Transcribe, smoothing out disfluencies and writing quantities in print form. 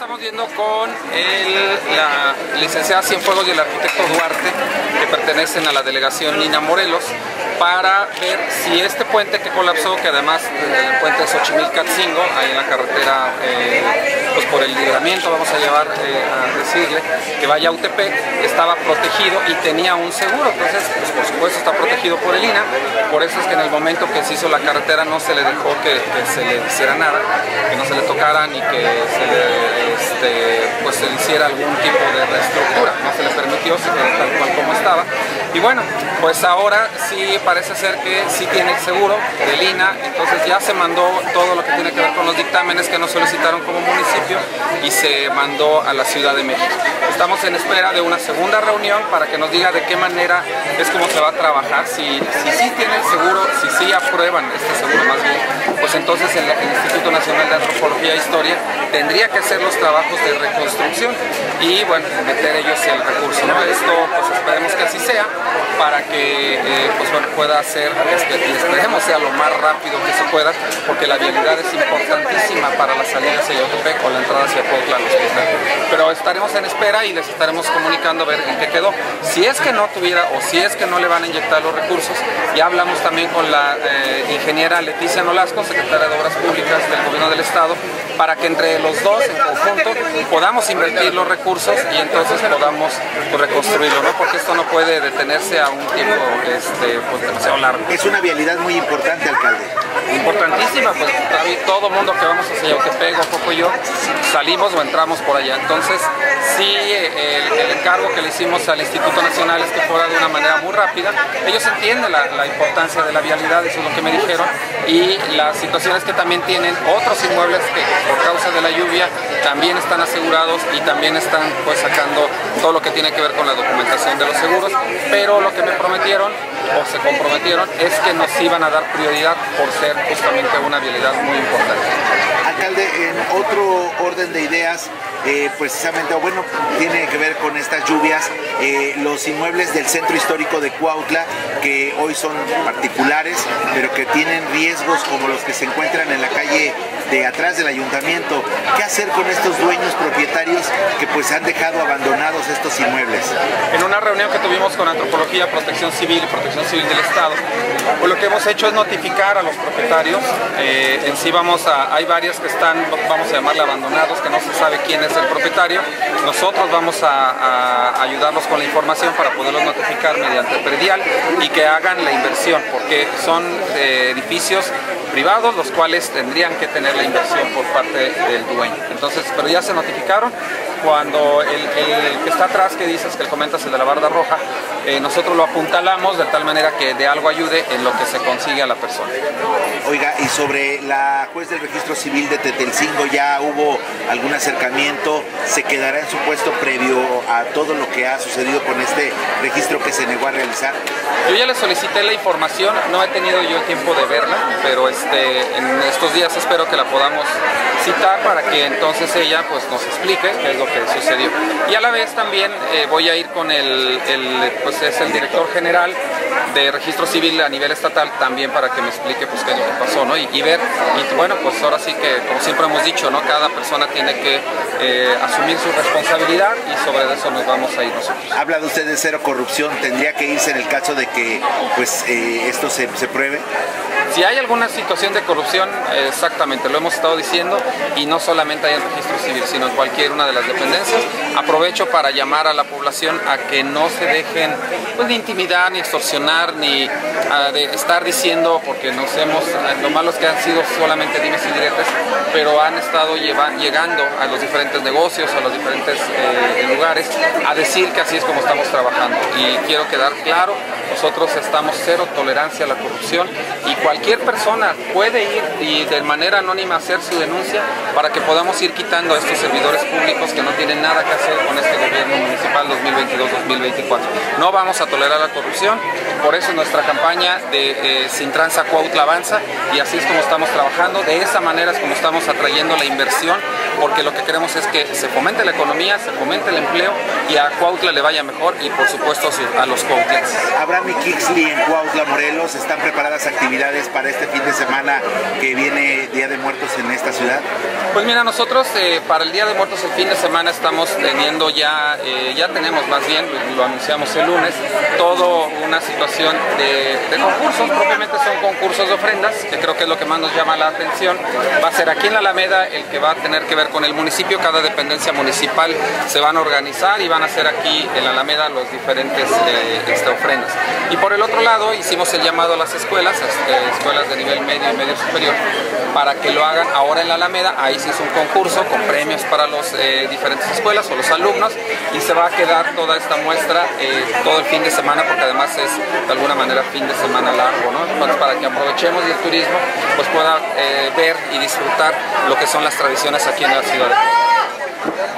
estamos viendo con la licenciada Cienfuegos y el arquitecto Duarte, que pertenecen a la delegación Nina Morelos, para ver si este puente que colapsó, que además el puente Xochimilco-Atzingo, ahí en la carretera, pues por el libramiento, vamos a llevar a decirle que vaya a Yautepec, estaba protegido y tenía un seguro. Entonces, pues por supuesto está protegido por el INAH. Por eso es que en el momento que se hizo la carretera no se le dejó que se le hiciera nada, que no se le tocara ni que se le hiciera algún tipo de reestructura. No se le permitió, se quedó tal cual como estaba. Y bueno, pues ahora sí parece ser que sí tiene el seguro del INAH, entonces ya se mandó todo lo que tiene que ver con los dictámenes que nos solicitaron como municipio y se mandó a la Ciudad de México. Estamos en espera de una segunda reunión para que nos diga de qué manera es como se va a trabajar, si sí tiene el seguro, si sí aprueban este seguro más bien, pues entonces el Instituto Nacional de Antropología e Historia tendría que hacer los trabajos de reconstrucción y bueno, meter ellos el recurso, ¿no? Esto pues esperemos que así sea, para que pues bueno, pueda hacer, y esperemos sea lo más rápido que se pueda, porque la vialidad es importantísima para la salida hacia Yautepec o la entrada hacia Cuautla al hospital. Pero estaremos en espera y les estaremos comunicando a ver en qué quedó. Si es que no tuviera o si es que no le van a inyectar los recursos, ya hablamos también con la ingeniera Leticia Nolasco, secretaria de Obras Públicas del Gobierno del Estado, para que entre los dos en conjunto podamos invertir los recursos y entonces podamos reconstruirlo, ¿no? Porque esto no puede detenerse a un tiempo pues demasiado largo. Es una vialidad muy importante, alcalde. Importantísima, pues todo mundo que vamos hacia Yautepec, Ococo y yo, salimos o entramos por allá. Entonces, sí, el encargo que le hicimos al Instituto Nacional es que fuera de una manera muy rápida. Ellos entienden la importancia de la vialidad, eso es lo que me dijeron, y las situaciones que también tienen otros inmuebles que por causa de la lluvia también están asegurados y también están pues sacando todo lo que tiene que ver con la documentación de los seguros, pero lo que me prometieron o se comprometieron es que nos iban a dar prioridad por ser justamente una vialidad muy importante. Alcalde, en otro orden de ideas, precisamente, bueno, tiene que ver con estas lluvias, los inmuebles del centro histórico de Cuautla, que hoy son particulares, pero que tienen riesgos como los que se encuentran en la calle de atrás del ayuntamiento. ¿Qué hacer con estos dueños propietarios que pues han dejado abandonados estos inmuebles? En una reunión que tuvimos con Antropología, Protección Civil y Protección Civil del Estado, pues lo que hemos hecho es notificar a los propietarios. En sí hay varias que están, vamos a llamarle abandonados, que no se sabe quién es el propietario. Nosotros vamos a ayudarlos con la información para poderlos notificar mediante predial y que hagan la inversión, porque son edificios privados los cuales tendrían que tener la inversión por parte del dueño. Entonces, pero ya se notificaron. Cuando el que está atrás, que dices, que el comentas, el de la barda roja, nosotros lo apuntalamos de tal manera que de algo ayude en lo que se consigue a la persona. Oiga, y sobre la juez del registro civil de Tetelcingo, ¿ya hubo algún acercamiento? ¿Se quedará en su puesto previo a todo lo que ha sucedido con este registro que se negó a realizar? Yo ya le solicité la información, no he tenido yo el tiempo de verla, pero en estos días espero que la podamos citar para que entonces ella pues nos explique qué es lo que sucedió. Y a la vez también voy a ir con pues es el director general de registro civil a nivel estatal también para que me explique pues qué es lo que pasó, ¿no? Y ver, y bueno, pues ahora sí que como siempre hemos dicho, ¿no? Cada persona tiene que asumir su responsabilidad y sobre eso nos vamos a ir nosotros. Habla de usted de cero corrupción, ¿tendría que irse en el caso de que pues esto se pruebe? Si hay alguna situación de corrupción, exactamente, lo hemos estado diciendo, y no solamente hay en registro civil, sino en cualquier una de las dependencias. Aprovecho para llamar a la población a que no se dejen pues, ni intimidar, ni extorsionar, ni de estar diciendo, porque lo malo es que han sido solamente dimes y diretes, pero han estado llegando a los diferentes negocios, a los diferentes lugares, a decir que así es como estamos trabajando. Y quiero quedar claro, nosotros estamos cero tolerancia a la corrupción y cualquier persona puede ir y de manera anónima hacer su denuncia para que podamos ir quitando a estos servidores públicos que no tienen nada que hacer con este gobierno municipal 2022-2024. No vamos a tolerar la corrupción, por eso nuestra campaña de Sin Tranza Cuautla avanza y así es como estamos trabajando, de esa manera es como estamos atrayendo la inversión porque lo que queremos es que se fomente la economía, se fomente el empleo y a Cuautla le vaya mejor y por supuesto a los cuautlenses. Abraham y Kixley en Cuautla, Morelos, ¿están preparadas actividades para este fin de semana que viene Día de Muertos en esta ciudad? Pues mira, nosotros para el Día de Muertos el fin de semana estamos teniendo ya tenemos más bien, lo anunciamos el lunes, toda una situación de concursos, propiamente son concursos de ofrendas, que creo que es lo que más nos llama la atención. Va a ser aquí en la Alameda el que va a tener que ver con el municipio, cada dependencia municipal se van a organizar y van a hacer aquí en la Alameda los diferentes ofrendas. Y por el otro lado hicimos el llamado a las escuelas de nivel medio y medio superior, para que lo hagan ahora en la Alameda. Ahí se hizo un concurso con premios para las diferentes escuelas o los alumnos y se va a quedar toda esta muestra todo el fin de semana, porque además es de alguna manera fin de semana largo, ¿no? Entonces, para que aprovechemos del turismo, pues pueda ver y disfrutar lo que son las tradiciones aquí en la ciudad.